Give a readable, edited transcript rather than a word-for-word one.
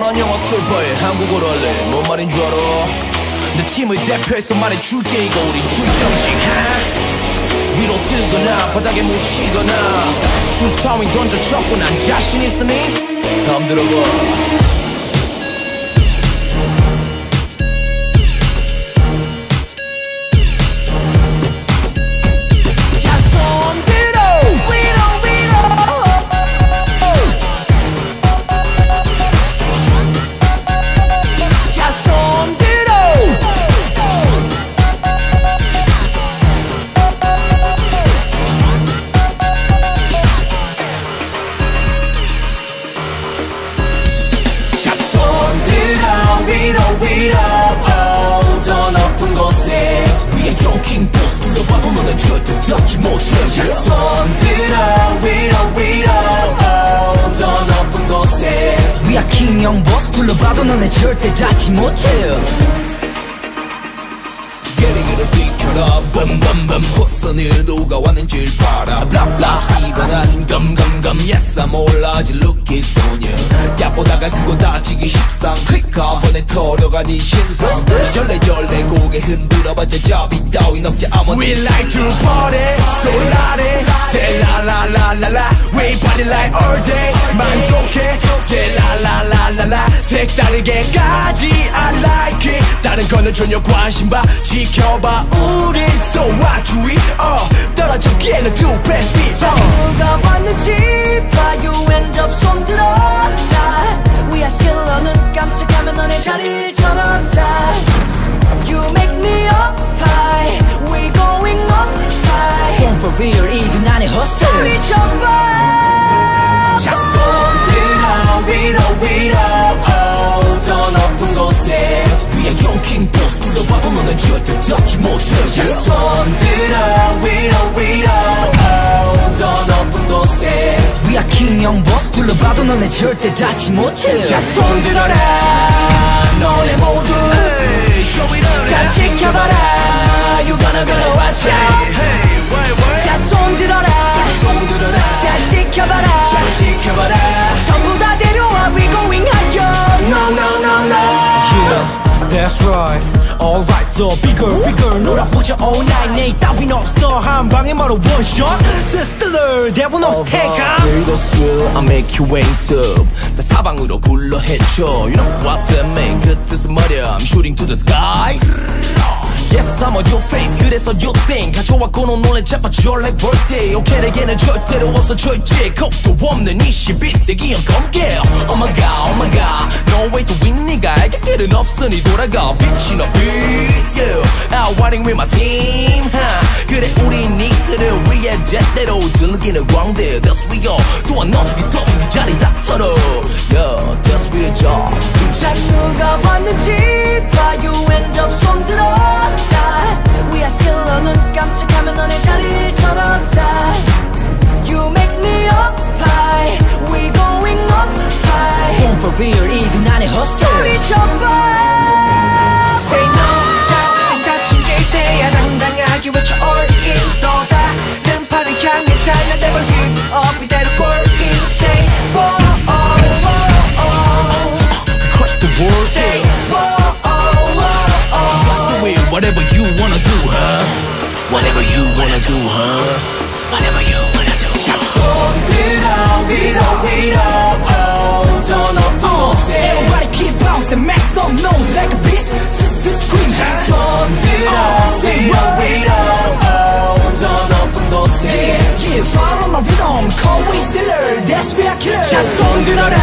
난 영어 슬퍼해 한국어로 할래 뭔 말인 줄 알아 내 팀을 대표해서 말해줄게 이거 우리 줄정식 위로 뜨거나 바닥에 묻히거나 주사위 던져쳤고 난 자신 있으니 다음 들어봐 더 높은 곳에 위에 용킹 보스 둘러봐도 너는 절대 닿지 못해 자 손 들어 위로 더 높은 곳에 위에 킹형 보스 둘러봐도 너는 절대 닿지 못해 게리기를 비켜라 붐붐붐 호선을 누가 왔는지를 봐라 블라블라 시원한 검검검 yes I'm 올라질 루키 소녀 얕보다가 그거 다치기 십상 클릭 한 번에 털어가니 신상 절레절레 고개 흔들어봤자 잡이 따윈 없지 아무도 We like to party so loud say la la la la la We party like all day 만족해 say la la la la la 색다르게까지 I like it 다른 거는 전혀 관심 봐 지켜봐 우리 so what we 떨어졌기에는 too best beat 자 누가 왔는지 봐요 왼쪽 손 들었다 We are still 눈 깜짝하면 너네 자리를 털었다 You make me up high We going up high Home for real 이건 안의 hustle 소리쳐봐 자 손 들어 위로 더 높은 곳에 위에 용킹 보스 둘러봐도 너는 절대 닿지 못해 자 손 들어 위로 더 높은 곳에 위에 킹형 보스 둘러봐도 너네 절대 닿지 못해 자 손 들어라 너네 모두 잘 지켜봐라 You gonna watch out 자 손 들어라 잘 지켜봐라 전부 다 데려와 We going higher No Yeah, that's right Alright 더 bigger 놀아보자 all night 내 따윈 없어 한 방에 바로 one shot Sister 대본 없이 take off Here goes through I make you wings up 다 사방으로 굴러 헤쳐 You know what that mean 그 뜻은 말야 I'm shooting to the sky Yes I'm on your face 그래서 you think 가져왔고 넌 원래 잡아줘 like birthday Okay 내게는 절대로 없어 절제 겁도 없는 21세기 검게 Oh my god No way to win 네가 알게 길은 없으니 돌아가 빛이 나 빛 Yeah Out riding with my team 그래 우린 네 흐를 위해 제대로 즐기는 광대 That's we all 또한 너주기 떠주기 자리 다 털어 Yeah That's we job 자 누가 왔는지 봐요 왼쪽 손 들었다 We are still 눈 깜짝하면 너네 자리를 털었다 You make me up high We going up high Home for real 이건 안의 hustle 소리쳐봐 Say no 다시 다친 일대야 당당하게 외쳐 all in 또 다른 팔을 향해 달려내볼 힘 up 이대로 골 in Say whoa Crush the world Say whoa Just do it whatever you wanna do Whatever you wanna do Whatever you wanna do 자 손 들어 위로 더 높은 곳에 Everybody keep bouncing make some noise like a beast scream 손 들어 위로 더 높은 곳에 Yeah follow my rhythm call we stiller that's we are killer 자 손 들어라